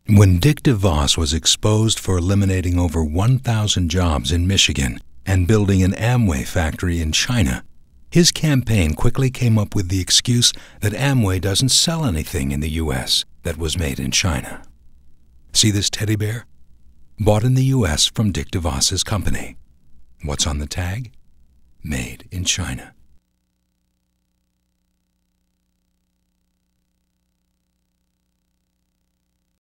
When Dick DeVos was exposed for eliminating over 1,000 jobs in Michigan and building an Amway factory in China, his campaign quickly came up with the excuse that Amway doesn't sell anything in the U.S. that was made in China. See this teddy bear? Bought in the U.S. from Dick DeVos's company. What's on the tag? Made in China.